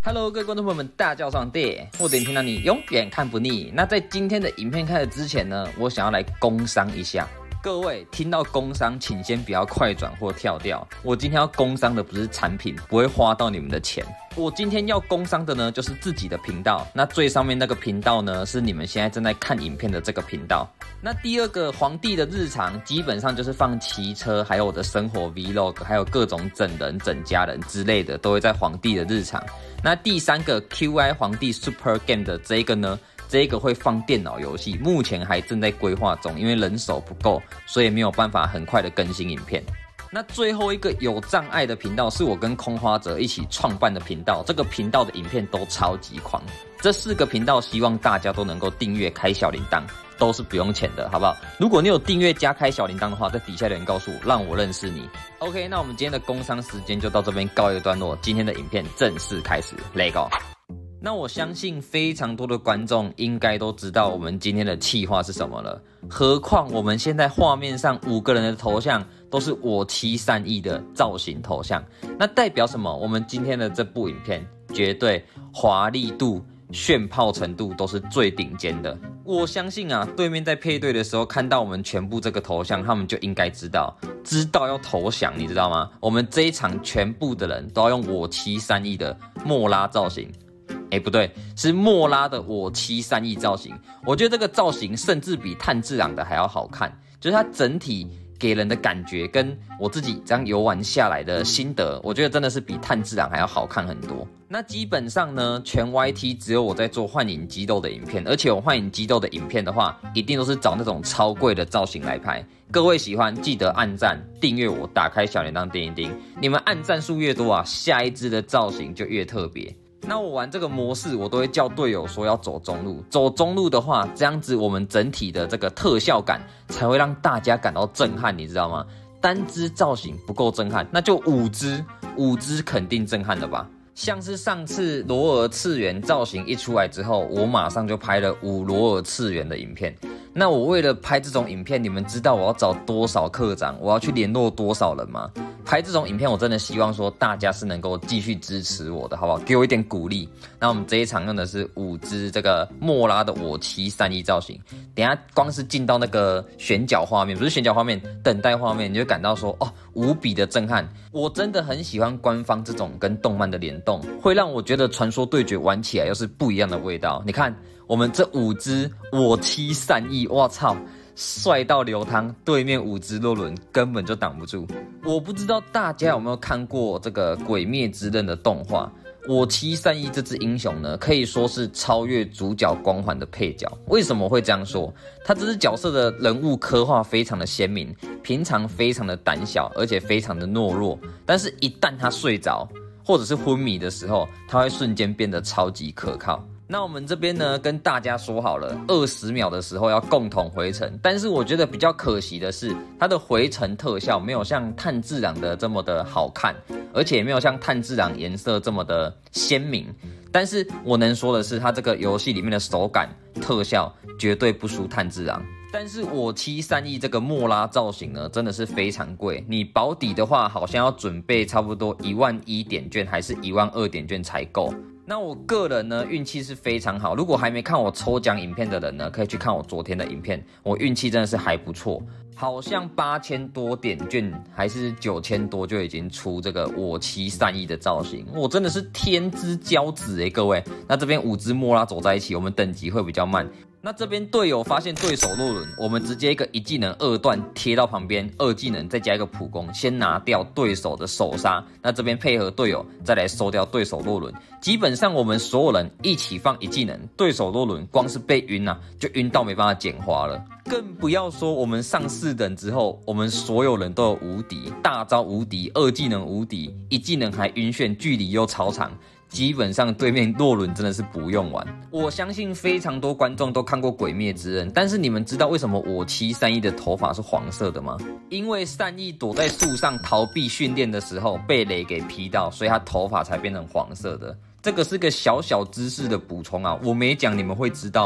Hello， 各位观众朋友们，大家上帝，我的影片让你永远看不腻。那在今天的影片开始之前呢，我想要来工商一下。各位听到工商，请先不要快转或跳掉。我今天要工商的不是产品，不会花到你们的钱。我今天要工商的呢，就是自己的频道。那最上面那个频道呢，是你们现在正在看影片的这个频道。那第二个皇帝的日常，基本上就是放骑车，还有我的生活 Vlog， 还有各种整人、整家人之类的，都会在皇帝的日常。那第三个 QI 皇帝 Super Game 的这个呢？这个会放电脑游戏，目前还正在规划中，因为人手不够，所以没有办法很快的更新影片。那最后一个有障碍的频道是我跟空花哲一起创办的频道，这个频道的影片都超级狂。这4个频道希望大家都能够订阅开小铃铛，都是不用钱的，好不好？如果你有订阅加开小铃铛的话，在底下留言告诉我，让我认识你。OK， 那我们今天的工商时间就到这边告一个段落，今天的影片正式开始 ，Let's go。那我相信非常多的观众应该都知道我们今天的企划是什么了，何况我们现在画面上5个人的头像都是我妻善意的造型头像，那代表什么？我们今天的这部影片绝对华丽度、炫炮程度都是最顶尖的。我相信啊，对面在配对的时候看到我们全部这个头像，他们就应该知道要投降，你知道吗？我们这一场全部的人都要用我妻善意的莫拉造型。不对，是莫拉的我妻善意造型。我觉得这个造型甚至比炭治郎的还要好看，就是它整体给人的感觉跟我自己这样游玩下来的心得，我觉得真的是比炭治郎还要好看很多。那基本上呢，全 YT 只有我在做幻影激斗的影片，而且我幻影激斗的影片的话，一定都是找那种超贵的造型来拍。各位喜欢记得按赞、订阅我，打开小铃铛叮一叮。你们按赞数越多啊，下一支的造型就越特别。那我玩这个模式，我都会叫队友说要走中路。走中路的话，这样子我们整体的这个特效感才会让大家感到震撼，你知道吗？单支造型不够震撼，那就5支肯定震撼了吧？像是上次罗尔次元造型一出来之后，我马上就拍了5罗尔次元的影片。那我为了拍这种影片，你们知道我要找多少课长，我要去联络多少人吗？拍这种影片，我真的希望说大家是能够继续支持我的，好不好？给我一点鼓励。那我们这一场用的是5支这个莫拉的我妻善意造型。等一下光是进到那个选角画面，不是选角画面，等待画面，你就感到说哦，无比的震撼。我真的很喜欢官方这种跟动漫的联动，会让我觉得传说对决玩起来又是不一样的味道。你看我们这5支我妻善意，我操！帅到流汤，对面5只洛伦根本就挡不住。我不知道大家有没有看过这个《鬼灭之刃》的动画？我妻善意这只英雄呢，可以说是超越主角光环的配角。为什么会这样说？他这只角色的人物刻画非常的鲜明，平常非常的胆小，而且非常的懦弱。但是，一旦他睡着或者是昏迷的时候，他会瞬间变得超级可靠。那我们这边呢，跟大家说好了，20秒的时候要共同回城。但是我觉得比较可惜的是，它的回城特效没有像炭治郎的这么的好看，而且也没有像炭治郎颜色这么的鲜明。但是我能说的是，它这个游戏里面的手感特效绝对不输炭治郎。但是我妻善意这个莫拉造型呢，真的是非常贵。你保底的话，好像要准备差不多11000点券，还是12000点券才够。那我个人呢，运气是非常好。如果还没看我抽奖影片的人呢，可以去看我昨天的影片。我运气真的是还不错，好像8000多点券还是9000多就已经出这个我妻善意的造型。我真的是天之骄子各位。那这边5只莫拉走在一起，我们等级会比较慢。那这边队友发现对手洛伦，我们直接一个1技能2段贴到旁边，2技能再加一个普攻，先拿掉对手的手杀。那这边配合队友再来收掉对手洛伦。基本上我们所有人一起放1技能，对手洛伦光是被晕就晕到没办法简化了。更不要说我们上4等之后，我们所有人都有无敌，大招无敌，2技能无敌，1技能还晕眩，距离又超长。基本上对面洛伦真的是不用玩。我相信非常多观众都看过《鬼灭之刃》，但是你们知道为什么我妻善意的头发是黄色的吗？因为善意躲在树上逃避训练的时候被雷给劈到，所以他头发才变成黄色的。这个是个小小知识的补充啊，我没讲你们会知道吗？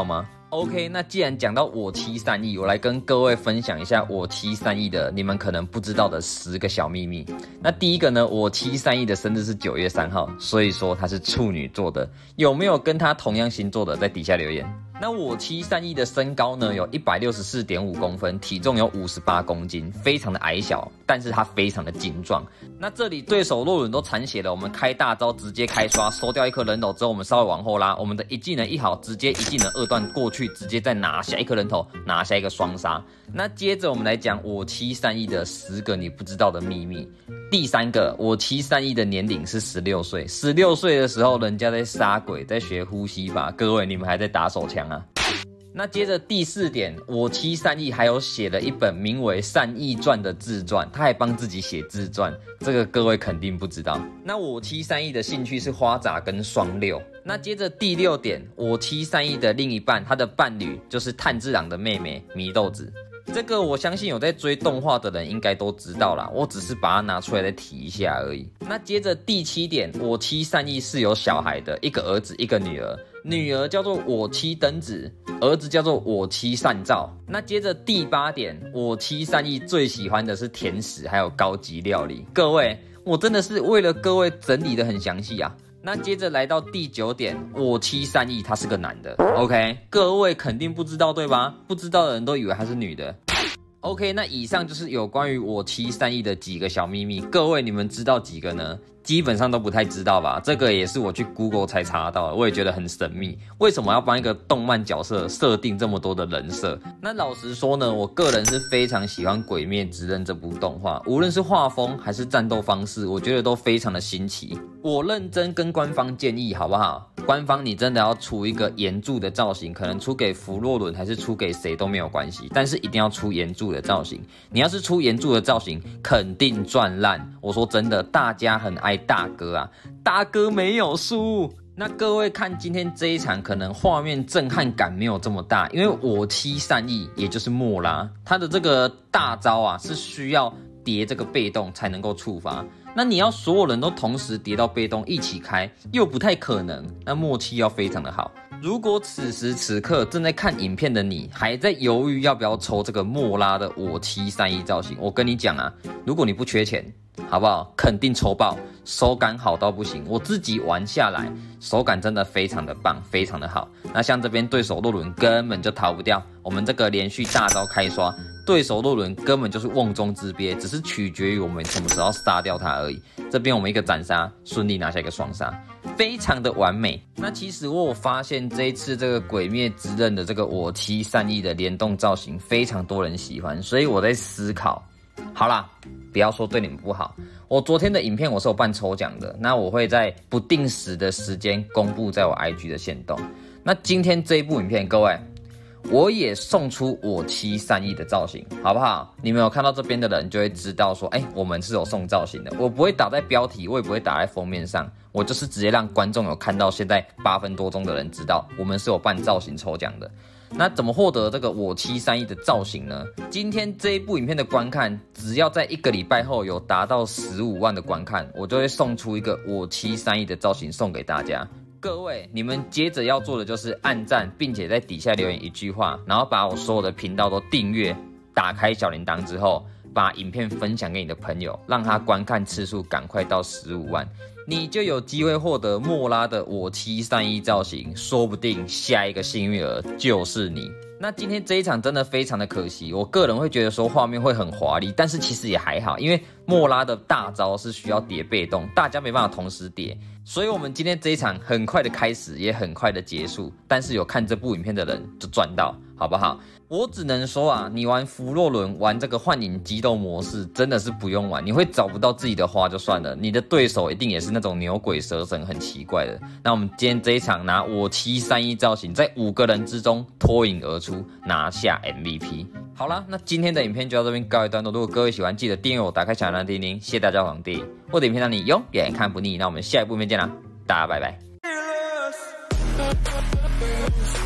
OK， 那既然讲到我妻善意，我来跟各位分享一下我妻善意的你们可能不知道的10个小秘密。那第一个呢，我妻善意的生日是9月3号，所以说他是处女座的。有没有跟他同样星座的，在底下留言。那我妻善意的身高呢，有164.5公分，体重有58公斤，非常的矮小，但是他非常的精壮。那这里对手洛伦都残血了，我们开大招直接开刷，收掉一颗人头之后，我们稍微往后拉，我们的一技能一好，直接一技能2段过去，直接再拿下一颗人头，拿下一个双杀。那接着我们来讲我妻善意的10个你不知道的秘密。第3个，我妻善意的年龄是16岁，16岁的时候人家在杀鬼，在学呼吸法，各位你们还在打手枪啊。那接着第4点，我妻善意还有写了一本名为《善意传》的自传，他还帮自己写自传，这个各位肯定不知道。那我妻善意的兴趣是花札跟双六。那接着第6点，我妻善意的另一半，他的伴侣就是炭治郎的妹妹祢豆子。这个我相信有在追动画的人应该都知道啦，我只是把它拿出来再提一下而已。那接着第7点，我妻善意是有小孩的，一个儿子一个女儿，女儿叫做我妻灯子，儿子叫做我妻善照。那接着第8点，我妻善意最喜欢的是甜食还有高级料理，各位我真的是为了各位整理的很详细啊。那接着来到第9点，我妻善意他是个男的 ，OK， 各位肯定不知道对吧？不知道的人都以为他是女的。OK， 那以上就是有关于我妻善意的几个小秘密，各位你们知道几个呢？基本上都不太知道吧，这个也是我去 Google 才查到的，我也觉得很神秘。为什么要帮一个动漫角色设定这么多的人设？那老实说呢，我个人是非常喜欢《鬼灭之刃》这部动画，无论是画风还是战斗方式，我觉得都非常的新奇。我认真跟官方建议，好不好？官方你真的要出一个岩柱的造型，可能出给弗洛伦还是出给谁都没有关系，但是一定要出岩柱的造型。你要是出岩柱的造型，肯定赚烂。我说真的，大家很爱大哥啊，大哥没有输。那各位看今天这一场，可能画面震撼感没有这么大，因为我妻善意，也就是莫拉，他的这个大招啊是需要叠这个被动才能够触发。那你要所有人都同时叠到被动一起开，又不太可能。那默契要非常的好。如果此时此刻正在看影片的你，还在犹豫要不要抽这个莫拉的我妻善意造型，我跟你讲啊，如果你不缺钱，好不好？肯定抽爆，手感好到不行。我自己玩下来，手感真的非常的棒，非常的好。那像这边对手洛伦根本就逃不掉，我们这个连续大招开刷，对手洛伦根本就是瓮中之鳖，只是取决于我们什么时候杀掉他而已。这边我们一个斩杀，顺利拿下一个双杀，非常的完美。那其实我有发现这一次这个鬼灭之刃的这个我妻善意的联动造型，非常多人喜欢，所以我在思考。好啦，不要说对你们不好。我昨天的影片我是有办抽奖的，那我会在不定时的时间公布在我 IG 的限动。那今天这一部影片，各位，我也送出我妻善意的造型，好不好？你们有看到这边的人就会知道说，我们是有送造型的。我不会打在标题，我也不会打在封面上，我就是直接让观众有看到现在8分多钟的人知道，我们是有办造型抽奖的。那怎么获得这个我妻善意的造型呢？今天这一部影片的观看，只要在1个礼拜后有达到15万的观看，我就会送出一个我妻善意的造型送给大家。各位，你们接着要做的就是按赞，并且在底下留言一句话，然后把我所有的频道都订阅，打开小铃铛之后，把影片分享给你的朋友，让他观看次数赶快到15万。你就有机会获得莫拉的我妻善意造型，说不定下一个幸运儿就是你。那今天这一场真的非常的可惜，我个人会觉得说画面会很华丽，但是其实也还好，因为莫拉的大招是需要叠被动，大家没办法同时叠，所以我们今天这一场很快的开始，也很快的结束，但是有看这部影片的人就赚到，好不好？我只能说啊，你玩弗洛伦玩这个幻影激斗模式真的是不用玩，你会找不到自己的花就算了，你的对手一定也是那种牛鬼蛇神很奇怪的。那我们今天这一场拿我妻善意造型，在5个人之中脱颖而出，拿下 MVP。好啦，那今天的影片就到这边告一段落。如果各位喜欢，记得订阅我，打开小铃铛叮铃，谢谢大家皇帝。我的影片让你永远看不腻。那我们下一部影片见啦，大家拜拜。